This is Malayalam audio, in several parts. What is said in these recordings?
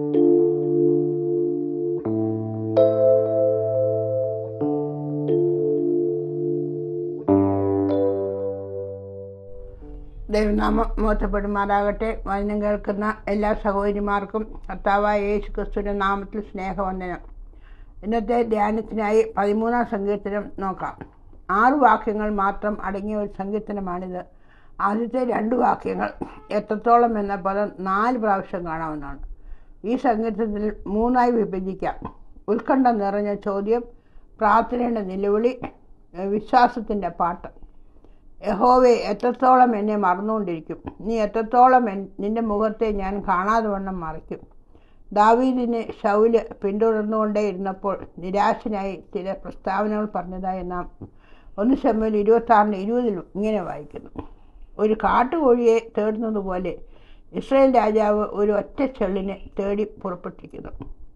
ദൈവനാമം മോത്തപ്പെടുമാറാകട്ടെ. വചനം കേൾക്കുന്ന എല്ലാ സഹോദരിമാർക്കും കർത്താവായ യേശു ക്രിസ്തുവിൻ്റെ നാമത്തിൽ സ്നേഹവന്ദനം. ഇന്നത്തെ ധ്യാനത്തിനായി 13-ാം സങ്കീർത്തനം നോക്കാം. 6 വാക്യങ്ങൾ മാത്രം അടങ്ങിയ ഒരു സങ്കീർത്തനമാണിത്. ആദ്യത്തെ 2 വാക്യങ്ങൾ എത്രത്തോളം എന്ന പദം 4 പ്രാവശ്യം കാണാവുന്നതാണ്. ഈ സങ്കീർത്തനത്തിൽ 3ആയി വിഭജിക്കാം. ഉത്കണ്ഠ നിറഞ്ഞ ചോദ്യം, പ്രാർത്ഥനയുടെ നിലവിളി, വിശ്വാസത്തിൻ്റെ പാട്ട്. യഹോവേ, എത്രത്തോളം എന്നെ മറന്നുകൊണ്ടിരിക്കും? നീ എത്രത്തോളം നിന്റെ മുഖത്തെ ഞാൻ കാണാതെ വണ്ണം മറയ്ക്കും? ദാവീദിനെ ശൗല് പിന്തുടർന്നുകൊണ്ടേ ഇരുന്നപ്പോൾ നിരാശനായി ചില പ്രസ്താവനകൾ പറഞ്ഞതായി നാം 1 ശമൂവേൽ 26:20 ഇങ്ങനെ വായിക്കുന്നു. ഒരു കാട്ടുകോഴിയെ തേടുന്നത് പോലെ ഇസ്രായേൽ രാജാവ് ഒരു ഒറ്റ ചെള്ളിനെ തേടി പുറപ്പെട്ടിരിക്കുന്നു.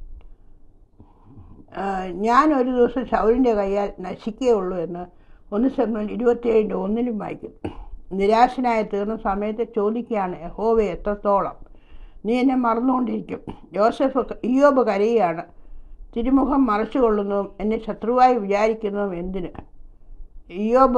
ഞാൻ ഒരു ദിവസം ശൗലിൻ്റെ കയ്യാൽ നശിക്കുകയുള്ളൂ എന്ന് 1 ശമൂവേൽ 27:1 വായിക്കുന്നു. നിരാശനായി തീർന്ന സമയത്ത് ചോദിക്കുകയാണ്, യഹോവേ, എത്രത്തോളം നീ എന്നെ മറന്നുകൊണ്ടിരിക്കും? ഇയ്യോബ് കരയുകയാണ്. തിരുമുഖം മറച്ചുകൊള്ളുന്നതും എന്നെ ശത്രുവായി വിചാരിക്കുന്നതും എന്തിന്? ഇയ്യോബ്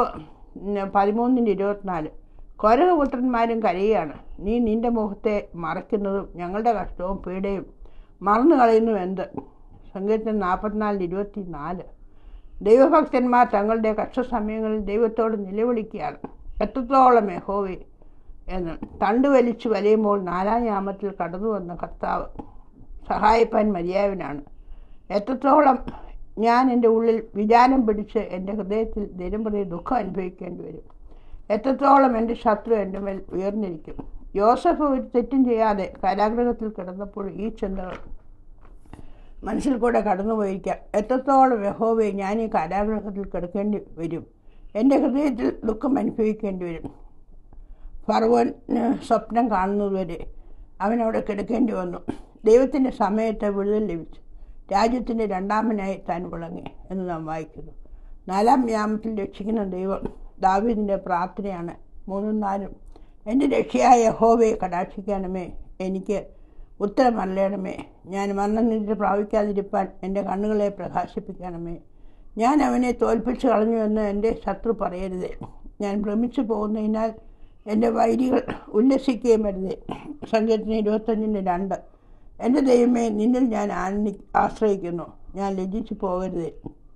13:24. കൊരകപുത്രന്മാരും കരയുകയാണ്. നീ നിന്റെ മുഖത്തെ മറയ്ക്കുന്നതും ഞങ്ങളുടെ കഷ്ടവും പീഡയും മറന്നു കളയുന്നതും എന്ത്? സങ്കീർത്തനം 44:24. ദൈവഭക്തന്മാർ തങ്ങളുടെ കഷ്ടസമയങ്ങളിൽ ദൈവത്തോട് നിലവിളിക്കുകയാണ്, എത്രത്തോളം യഹോവേ എന്ന്. തണ്ട് വലിച്ചു വലയുമ്പോൾ 4-ാം യാമത്തിൽ കടന്നു വന്ന കർത്താവ് സഹായിപ്പാൻ മതിയായവനാണ്. എത്രത്തോളം ഞാൻ എൻ്റെ ഉള്ളിൽ വിചാരം പിടിച്ച് എൻ്റെ ഹൃദയത്തിൽ ദിനംപ്രതി ദുഃഖം അനുഭവിക്കേണ്ടി വരും? എത്രത്തോളം എൻ്റെ ശത്രു എൻ്റെ മേൽ ഉയർന്നിരിക്കും? യോസഫ് ഒരു തെറ്റും ചെയ്യാതെ കാരാഗൃഹത്തിൽ കിടന്നപ്പോൾ ഈ ചിന്തകൾ മനസ്സിൽ കൂടെ കടന്നുപോയിരിക്കാം. എത്രത്തോളം യഹോവേ, ഞാൻ ഈ കാരാഗൃഹത്തിൽ കിടക്കേണ്ടി വരും? എൻ്റെ ഹൃദയത്തിൽ ദുഃഖം അനുഭവിക്കേണ്ടി വരും. ഫറവോന് സ്വപ്നം കാണുന്നതുവരെ അവനവിടെ കിടക്കേണ്ടി വന്നു. ദൈവത്തിൻ്റെ സമയത്ത് വിടുതൽ ലഭിച്ചു. രാജ്യത്തിൻ്റെ രണ്ടാമനായി താൻ വിളങ്ങി എന്ന് നാം വായിക്കുന്നു. 4-ാം യാമത്തിൽ രക്ഷിക്കുന്ന ദൈവം ദാവീദിൻ്റെ പ്രാർത്ഥനയാണ് 3-4. എൻ്റെ രക്ഷയായ യഹോവയെ കടാക്ഷിക്കണമേ, എനിക്ക് ഉത്തരം അരുളണമേ. ഞാൻ മരണനിദ്ര പ്രാപിക്കാതിരിപ്പാൻ എൻ്റെ കണ്ണുകളെ പ്രകാശിപ്പിക്കണമേ. ഞാൻ അവനെ തോൽപ്പിച്ച് കളഞ്ഞുവെന്ന് എൻ്റെ ശത്രു പറയരുതേ. ഞാൻ ഭ്രമിച്ചു പോകുന്നതിനാൽ എൻ്റെ വൈരികൾ ഉല്ലസിക്കുകയും വരുതേ. സങ്കീർത്തനം 25:2. എൻ്റെ ദൈവമേ, നിന്നിൽ ഞാൻ ആശ്രയിക്കുന്നു. ഞാൻ ലജ്ജിച്ചു പോകരുതേ.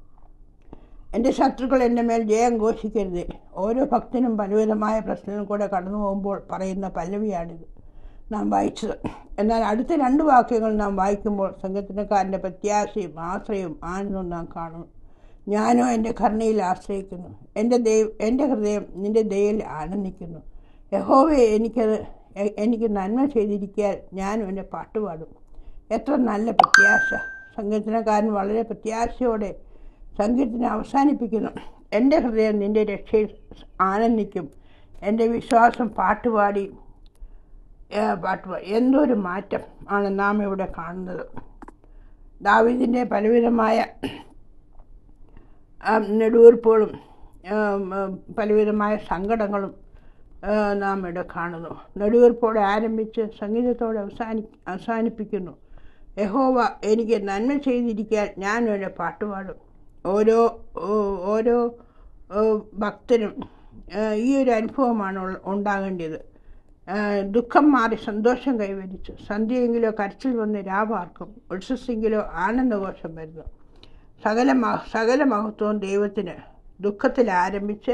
എൻ്റെ ശത്രുക്കൾ എൻ്റെ മേൽ ജയം ഘോഷിക്കരുതേ. ഓരോ ഭക്തനും പലവിധമായ പ്രശ്നങ്ങൾ കൂടെ കടന്നു പോകുമ്പോൾ പറയുന്ന പല്ലവിയാണിത് നാം വായിച്ചത്. എന്നാൽ അടുത്ത 2 വാക്യങ്ങൾ നാം വായിക്കുമ്പോൾ സങ്കീർത്തനക്കാരൻ്റെ പ്രത്യാശയും ആശ്രയവും ആനന്ദവും നാം കാണുന്നു. ഞാനോ എൻ്റെ കരുണയിൽ ആശ്രയിക്കുന്നു. എൻ്റെ ഹൃദയം നിൻ്റെ ദയയിൽ ആനന്ദിക്കുന്നു. യഹോവേ, എനിക്ക് നന്മ ചെയ്തിരിക്കാൻ ഞാനും എൻ്റെ പാട്ടുപാടും. എത്ര നല്ല പ്രത്യാശ! സങ്കീർത്തനക്കാരൻ വളരെ പ്രത്യാശയോടെ സങ്കീർത്തനം അവസാനിപ്പിക്കുന്നു. എൻ്റെ ഹൃദയം നിൻ്റെ രക്ഷയിൽ ആനന്ദിക്കും. എൻ്റെ വിശ്വാസം പാട്ടുപാടി. എന്തൊരു മാറ്റം ആണ് നാം ഇവിടെ കാണുന്നത്! ദാവീദിൻ്റെ പലവിധമായ നെടുവീർപ്പുകളും പലവിധമായ സങ്കടങ്ങളും നാം ഇവിടെ കാണുന്നു. നെടുവീർപ്പോടെ ആരംഭിച്ച് സംഗീതത്തോടെ അവസാനിപ്പിക്കുന്നു. യഹോവ, എനിക്ക് നന്മ ചെയ്തിരിക്കാൻ ഞാൻ എൻ്റെ പാട്ടുപാടും. ഓരോ ഭക്തനും ഈ ഒരു അനുഭവമാണ് ഉണ്ടാകേണ്ടത്. ദുഃഖം മാറി സന്തോഷം കൈവരിച്ചു. സന്ധ്യയെങ്കിലോ കരച്ചിൽ വന്ന് രാവാർക്കും, ഉത്സവെങ്കിലോ ആനന്ദഘോഷം വരുന്നു. സകല മഹത്വവും ദൈവത്തിന്. ദുഃഖത്തിൽ ആരംഭിച്ച്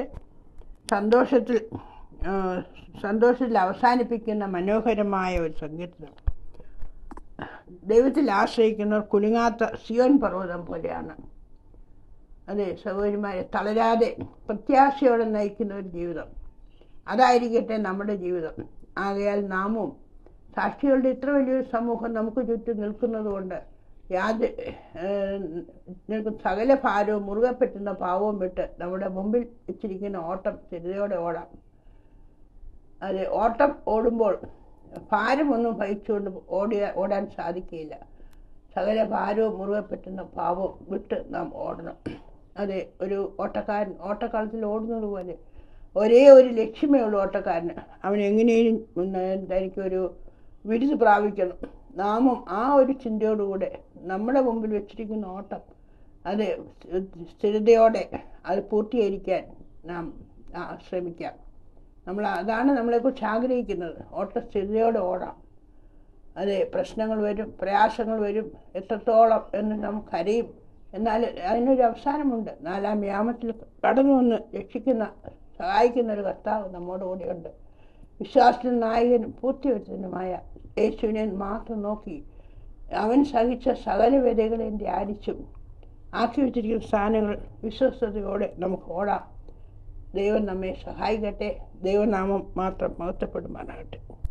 സന്തോഷത്തിൽ അവസാനിപ്പിക്കുന്ന മനോഹരമായ ഒരു സങ്കീർത്തനം. ദൈവത്തിൽ ആശ്രയിക്കുന്നവർ കുലുങ്ങാത്ത സിയോൻ പർവ്വതം പോലെയാണ്. അതെ സഹോദരിമാരെ, തളരാതെ പ്രത്യാശയോടെ നയിക്കുന്ന ഒരു ജീവിതം, അതായിരിക്കട്ടെ നമ്മുടെ ജീവിതം. ആകയാൽ നാമും സാക്ഷികളുടെ ഇത്ര വലിയൊരു സമൂഹം നമുക്ക് ചുറ്റും നിൽക്കുന്നത് കൊണ്ട് സകല ഭാരവും മുറുകെ പറ്റുന്ന പാവവും വിട്ട് നമ്മുടെ മുമ്പിൽ വെച്ചിരിക്കുന്ന ഓട്ടം സ്ഥിരതയോടെ ഓടാം. അത് ഓട്ടം ഓടുമ്പോൾ ഭാരമൊന്നും വഹിച്ചുകൊണ്ട് ഓടാൻ സാധിക്കുകയില്ല. സകല ഭാരവും മുറുകെ പറ്റുന്ന പാവവും വിട്ട് നാം ഓടണം. അതെ, ഒരു ഓട്ടക്കാരൻ ഓട്ടക്കാലത്തിൽ ഓടുന്നത് പോലെ ഒരേ ഒരു ലക്ഷ്യമേ ഉള്ളൂ ഓട്ടക്കാരന്. അവൻ എങ്ങനെയും തനിക്കൊരു ബിരുദ് പ്രാപിക്കണം, നാമും ആ ഒരു ചിന്തയോടുകൂടെ നമ്മുടെ മുമ്പിൽ വെച്ചിരിക്കുന്ന ഓട്ടം അത് സ്ഥിരതയോടെ അത് പൂർത്തീകരിക്കാൻ നാം ശ്രമിക്കാം. അതാണ് നമ്മളെക്കുറിച്ച് ആഗ്രഹിക്കുന്നത്. ഓട്ടം സ്ഥിരതയോടെ ഓടാം. അതെ, പ്രശ്നങ്ങൾ വരും, പ്രയാസങ്ങൾ വരും, എത്രത്തോളം എന്ന് നമുക്കറിയും. എന്നാൽ അതിനൊരു അവസാനമുണ്ട്. 4-ാം യാമത്തിൽ കടന്നു വന്ന് സഹായിക്കുന്ന ഒരു കർത്താവ് നമ്മോട് കൂടെയുണ്ട്. വിശ്വാസത്തിൽ നായകനും പൂർത്തിവരുത്തനുമായ യേശുവിനെ മാത്രം നോക്കി അവൻ സഹിച്ച സകല വ്യതകളെയും ധ്യാനിച്ചും ആക്കി വെച്ചിരിക്കുന്ന സ്ഥാനങ്ങൾ വിശ്വസ്തയോടെ നമുക്ക് ഓടാം. ദൈവം നമ്മെ സഹായിക്കട്ടെ. ദൈവനാമം മാത്രം മഹത്വപ്പെടുമാറാകട്ടെ.